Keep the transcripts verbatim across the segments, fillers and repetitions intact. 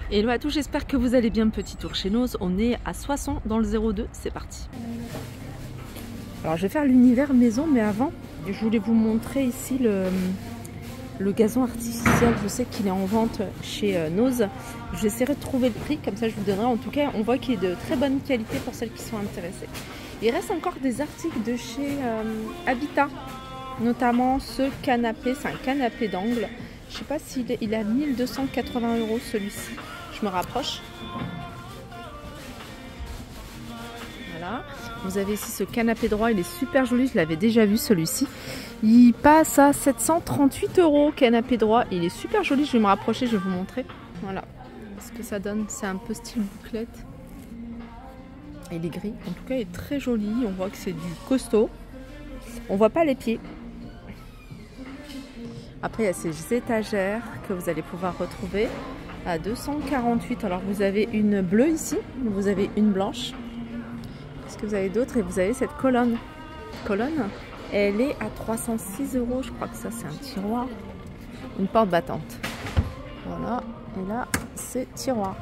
Hello à tous, j'espère que vous allez bien. Petit tour chez Nose, on est à Soissons dans le zéro deux, c'est parti. Alors je vais faire l'univers maison, mais avant je voulais vous montrer ici le, le gazon artificiel. Je sais qu'il est en vente chez euh, Nose. J'essaierai de trouver le prix, comme ça je vous donnerai. En tout cas on voit qu'il est de très bonne qualité pour celles qui sont intéressées. Il reste encore des articles de chez euh, Habitat, notamment ce canapé, c'est un canapé d'angle. Je sais pas s'il est, il est à mille deux cent quatre-vingts euros celui-ci. Je me rapproche. Voilà. Vous avez ici ce canapé droit, il est super joli, je l'avais déjà vu celui-ci. Il passe à sept cent trente-huit euros canapé droit. Il est super joli, je vais me rapprocher, je vais vous montrer. Voilà ce que ça donne, c'est un peu style bouclette. Il est gris, en tout cas il est très joli, on voit que c'est du costaud. On voit pas les pieds. Après il y a ces étagères que vous allez pouvoir retrouver à deux cent quarante-huit. Alors vous avez une bleue ici, vous avez une blanche. Qu'est-ce que vous avez d'autre? Et vous avez cette colonne. Colonne, elle est à trois cent six euros. Je crois que ça c'est un tiroir. Une porte battante. Voilà. Et là c'est tiroir.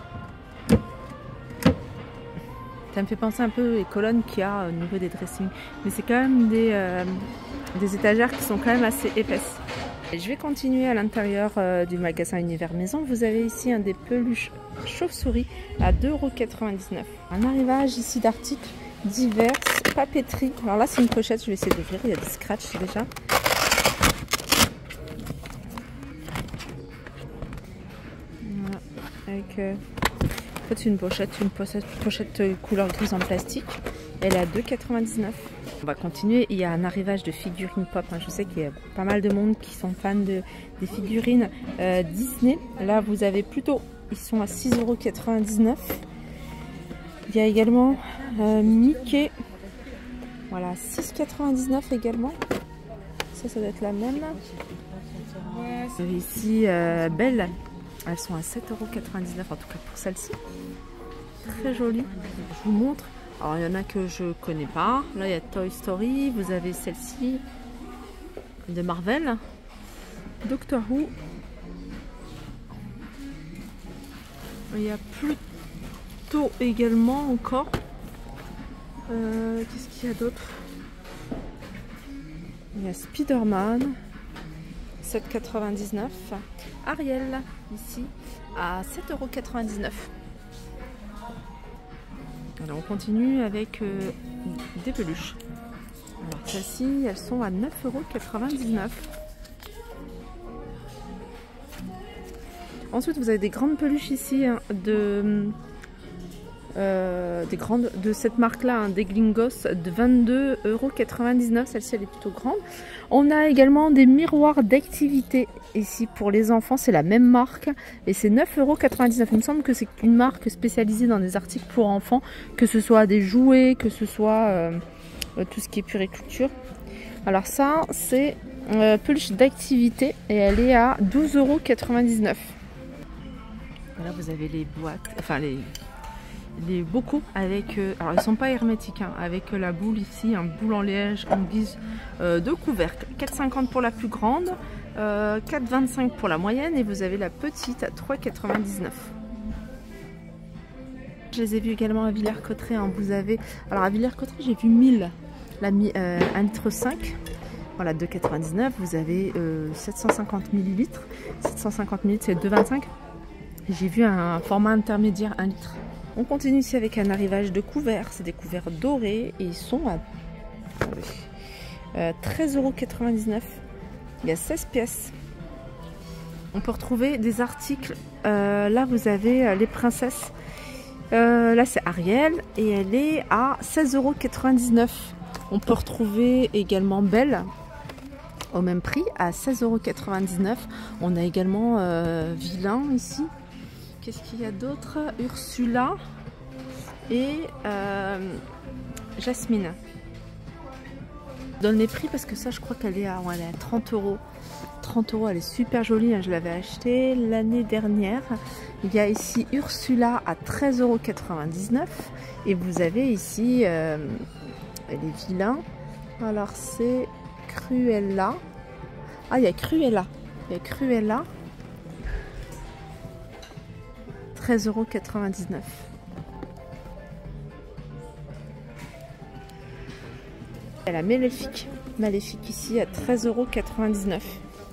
Ça me fait penser un peu aux colonnes qu'il y a au niveau des dressings. Mais c'est quand même des, euh, des étagères qui sont quand même assez épaisses. Et je vais continuer à l'intérieur euh, du magasin Univers Maison. Vous avez ici un des peluches chauve-souris à deux euros quatre-vingt-dix-neuf. Un arrivage ici d'articles divers, papeterie. Alors là c'est une pochette, je vais essayer d'ouvrir. Il y a des scratchs déjà. Voilà. Avec, euh... en fait c'est une pochette, une pochette, pochette couleur grise en plastique. Elle est à deux euros quatre-vingt-dix-neuf. On va continuer. Il y a un arrivage de figurines pop. Je sais qu'il y a pas mal de monde qui sont fans de, des figurines euh, Disney. Là, vous avez plutôt, ils sont à six euros quatre-vingt-dix-neuf. Il y a également euh, Mickey. Voilà, six euros quatre-vingt-dix-neuf également. Ça, ça doit être la même. Vous avez ici euh, Belle. Elles sont à sept euros quatre-vingt-dix-neuf, en tout cas pour celle-ci. Très jolie. Je vous montre. Alors il y en a que je connais pas. Là il y a Toy Story, vous avez celle-ci de Marvel, Doctor Who. Il y a Pluto également encore. Euh, Qu'est-ce qu'il y a d'autre? Il y a Spider-Man, sept euros quatre-vingt-dix-neuf. Ariel ici à sept euros quatre-vingt-dix-neuf. Alors on continue avec euh, des peluches. Alors celles-ci, elles sont à neuf euros quatre-vingt-dix-neuf. Ensuite, vous avez des grandes peluches ici hein, de, euh, des grandes, de cette marque-là, hein, des Glingos de vingt-deux euros quatre-vingt-dix-neuf. Celle-ci, elle est plutôt grande. On a également des miroirs d'activité ici pour les enfants. C'est la même marque et c'est neuf euros quatre-vingt-dix-neuf. Il me semble que c'est une marque spécialisée dans des articles pour enfants, que ce soit des jouets, que ce soit euh, tout ce qui est puériculture. Alors ça, c'est euh, peluche d'activité et elle est à douze euros quatre-vingt-dix-neuf. Là, vous avez les boîtes, enfin les... les bocaux avec, euh, alors ils sont pas hermétiques, hein, avec la boule ici, un boule en liège en guise euh, de couvercle. quatre euros cinquante pour la plus grande, euh, quatre euros vingt-cinq pour la moyenne et vous avez la petite à trois euros quatre-vingt-dix-neuf. Je les ai vus également à Villers-Cotterêts, hein, vous avez, alors à Villers-Cotterêts j'ai vu mille, la, euh, un litre cinq, voilà deux euros quatre-vingt-dix-neuf, vous avez euh, sept cent cinquante millilitres, sept cent cinquante millilitres c'est deux euros vingt-cinq. J'ai vu un format intermédiaire un litre. On continue ici avec un arrivage de couverts. C'est des couverts dorés et ils sont à euh, treize euros quatre-vingt-dix-neuf. Il y a seize pièces. On peut retrouver des articles. Euh, là, vous avez euh, les princesses. Euh, là, c'est Ariel et elle est à seize euros quatre-vingt-dix-neuf. On peut retrouver également Belle au même prix à seize euros quatre-vingt-dix-neuf. On a également euh, Vilain ici. Qu'est-ce qu'il y a d'autre? Ursula et euh, Jasmine. Je donne les prix parce que ça, je crois qu'elle est, à, ouais, elle est à trente euros. trente euros, elle est super jolie. Hein, je l'avais achetée l'année dernière. Il y a ici Ursula à treize euros quatre-vingt-dix-neuf. Et vous avez ici euh, les vilains. Alors, c'est Cruella. Ah, il y a Cruella. Il y a Cruella. treize euros quatre-vingt-dix-neuf. La Maléfique, Maléfique ici à treize euros quatre-vingt-dix-neuf.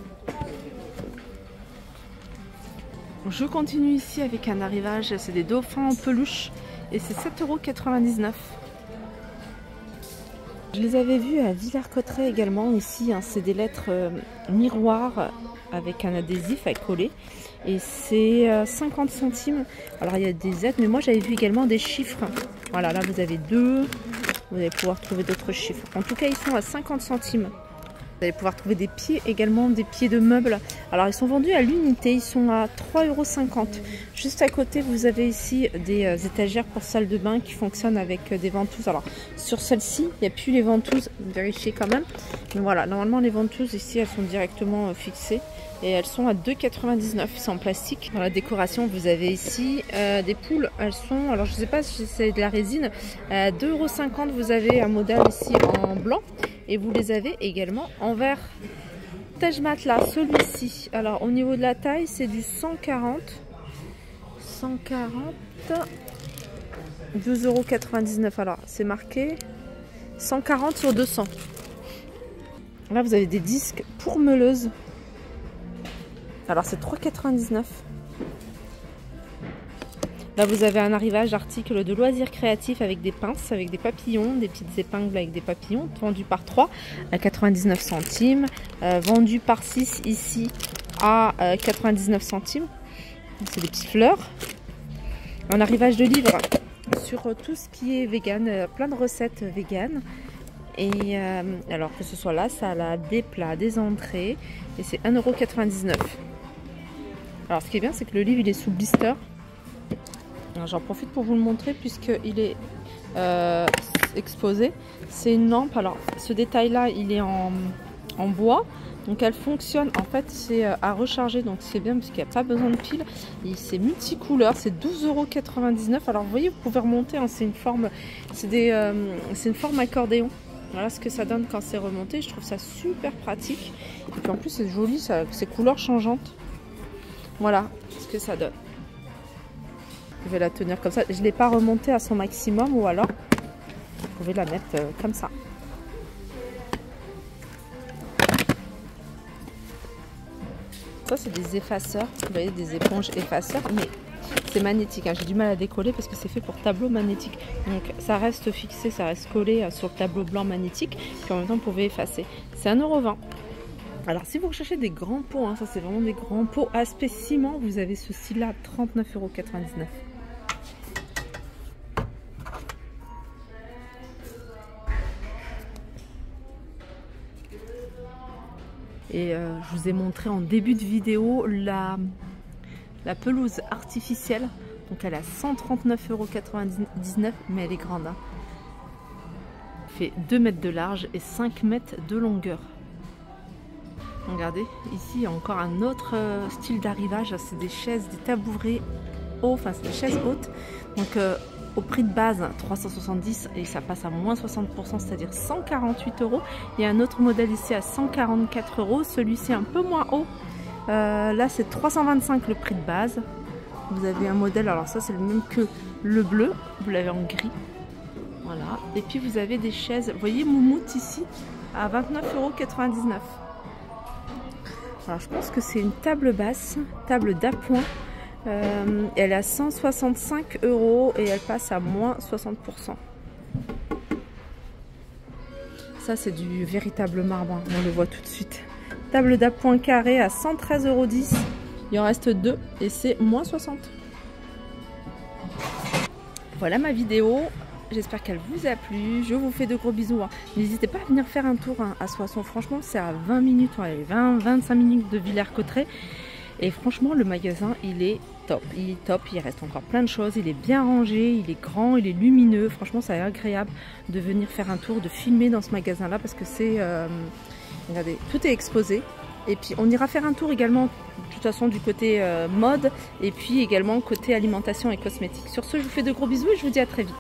Je continue ici avec un arrivage, c'est des dauphins en peluche et c'est sept euros quatre-vingt-dix-neuf. Je les avais vus à Villers-Cotterêts également ici, hein, c'est des lettres euh, miroirs avec un adhésif à coller et c'est euh, cinquante centimes. Alors il y a des aides mais moi j'avais vu également des chiffres. Voilà, là vous avez deux. Vous allez pouvoir trouver d'autres chiffres. En tout cas, ils sont à cinquante centimes. Vous allez pouvoir trouver des pieds également, des pieds de meubles. Alors, ils sont vendus à l'unité. Ils sont à trois euros cinquante. Juste à côté, vous avez ici des euh, étagères pour salle de bain qui fonctionnent avec euh, des ventouses. Alors, sur celle-ci, il n'y a plus les ventouses. Vérifiez quand même. Mais voilà, normalement, les ventouses ici, elles sont directement euh, fixées. Et elles sont à deux euros quatre-vingt-dix-neuf. C'est en plastique. Dans la décoration, vous avez ici euh, des poules. Elles sont, alors je ne sais pas si c'est de la résine. À deux euros cinquante, vous avez un modèle ici en blanc. Et vous les avez également en vert. Taj Matelas, celui-ci. Alors au niveau de la taille, c'est du cent quarante. cent quarante. deux euros quatre-vingt-dix-neuf. Alors c'est marqué cent quarante sur deux cents. Là, vous avez des disques pour meuleuse. Alors c'est trois euros quatre-vingt-dix-neuf. Là vous avez un arrivage d'articles de loisirs créatifs avec des pinces, avec des papillons, des petites épingles avec des papillons, vendu par trois à quatre-vingt-dix-neuf centimes, euh, vendu par six ici à euh, quatre-vingt-dix-neuf centimes. C'est des petites fleurs. Un arrivage de livres sur tout ce qui est vegan, euh, plein de recettes véganes. Et euh, alors que ce soit la salade, des plats, des entrées, et c'est un euro quatre-vingt-dix-neuf. Alors ce qui est bien, c'est que le livre il est sous blister. J'en profite pour vous le montrer puisqu'il est euh, exposé. C'est une lampe. Alors ce détail là il est en, en bois. Donc elle fonctionne. En fait c'est à recharger. Donc c'est bien parce qu'il n'y a pas besoin de pile. C'est multicouleur. C'est douze euros quatre-vingt-dix-neuf. Alors vous voyez, vous pouvez remonter. Hein, c'est une forme. C'est euh, une forme accordéon. Voilà ce que ça donne quand c'est remonté. Je trouve ça super pratique. Et puis en plus c'est joli. Ça, c'est couleurs changeantes. Voilà ce que ça donne. Je vais la tenir comme ça. Je ne l'ai pas remontée à son maximum ou alors vous pouvez la mettre euh, comme ça. Ça c'est des effaceurs. Vous voyez, des éponges effaceurs. Mais c'est magnétique. Hein. J'ai du mal à décoller parce que c'est fait pour tableau magnétique. Donc ça reste fixé, ça reste collé euh, sur le tableau blanc magnétique. Puis en même temps vous pouvez effacer. C'est un euro vingt. Alors si vous recherchez des grands pots, hein, ça c'est vraiment des grands pots aspect ciment, vous avez ceci là, trente-neuf euros quatre-vingt-dix-neuf. Et euh, je vous ai montré en début de vidéo la, la pelouse artificielle. Donc elle est à cent trente-neuf euros quatre-vingt-dix-neuf, mais elle est grande. Hein. Elle fait deux mètres de large et cinq mètres de longueur. Regardez, ici il y a encore un autre euh, style d'arrivage. C'est des chaises, des tabourets hauts, enfin c'est des chaises hautes. Donc euh, au prix de base trois cent soixante-dix et ça passe à moins soixante pour cent, c'est-à-dire cent quarante-huit euros. Il y a un autre modèle ici à cent quarante-quatre euros, celui-ci un peu moins haut. Euh, là c'est trois cent vingt-cinq le prix de base. Vous avez un modèle, alors ça c'est le même que le bleu, vous l'avez en gris. Voilà, et puis vous avez des chaises, vous voyez Moumoute ici à vingt-neuf euros quatre-vingt-dix-neuf. Alors je pense que c'est une table basse, table d'appoint. Euh, elle est à cent soixante-cinq euros et elle passe à moins soixante pour cent. Ça c'est du véritable marbre, hein. On le voit tout de suite. Table d'appoint carré à cent treize euros dix. Il en reste deux et c'est moins soixante. Voilà ma vidéo. J'espère qu'elle vous a plu. Je vous fais de gros bisous. N'hésitez pas à venir faire un tour à Soissons. Franchement, c'est à vingt minutes, vingt à vingt-cinq minutes de Villers-Cotterêts. Et franchement, le magasin, il est top. Il est top. Il reste encore plein de choses. Il est bien rangé. Il est grand. Il est lumineux. Franchement, c'est agréable de venir faire un tour, de filmer dans ce magasin-là parce que c'est... Euh, regardez, tout est exposé. Et puis, on ira faire un tour également, de toute façon, du côté euh, mode et puis également côté alimentation et cosmétiques. Sur ce, je vous fais de gros bisous et je vous dis à très vite.